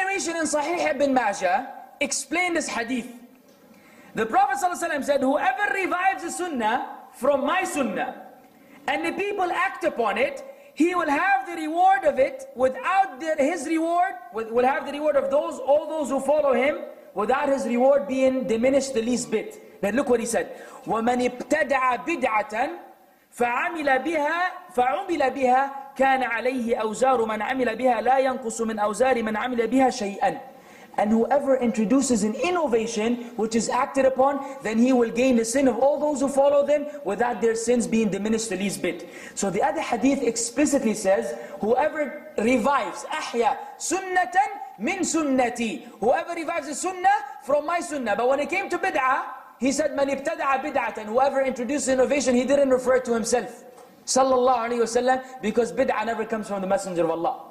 narration in Sahih ibn Majah explained this hadith. The Prophet ﷺ said, whoever revives the sunnah from my sunnah, and the people act upon it, he will have the reward of it without his reward, will have the reward of all those who follow him, without his reward being diminished the least bit. Then look what he said, وَمَنِ ابْتَدَعَ بِدْعَةً فَعُمِلَ بِهَا كَانَ عَلَيْهِ أَوْزَارُ مَنْ عَمِلَ بِهَا لَا يَنْقُصُ مِنْ أَوْزَارِ مَنْ عَمِلَ بِهَا شَيْئًا. And whoever introduces an innovation which is acted upon, then he will gain the sin of all those who follow them without their sins being diminished the least bit. So the other hadith explicitly says, whoever revives, أحيا سنة من سنتي, whoever revives a sunnah from my sunnah. But when it came to bid'ah, he said, من ابتدع بدعة, whoever introduces innovation, he didn't refer to himself. Sallallahu alayhi wa sallam, because bid'ah never comes from the Messenger of Allah.